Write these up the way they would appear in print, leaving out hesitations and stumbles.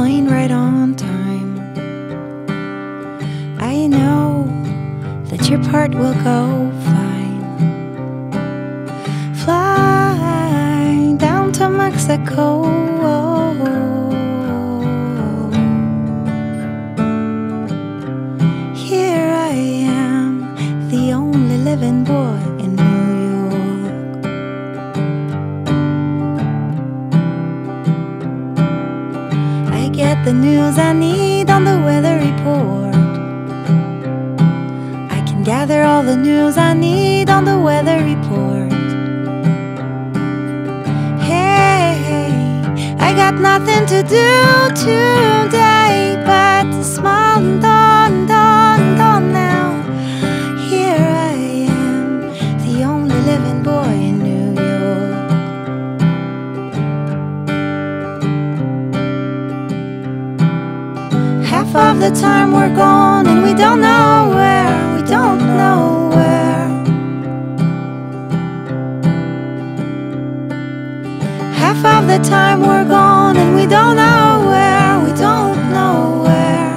plane right on time. I know that your part will go fine. Fly down to Mexico. Here I am, the only living boy in New York. I get the news I need on the weather report. I can gather all the news I need on the weather report. Hey, I got nothing to do today but to smile and dawn now. Here I am, the only living boy in New York. Half of the time we're gone and we don't know where, we don't know where. Half of the time we're gone and we don't know where, we don't know where.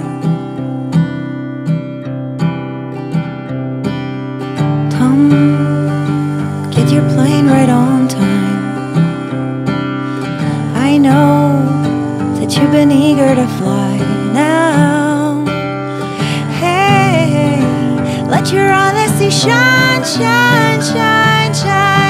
Tom, get your plane right on time. I know that you've been eager to fly now. Hey, let your honesty shine, shine, shine, shine.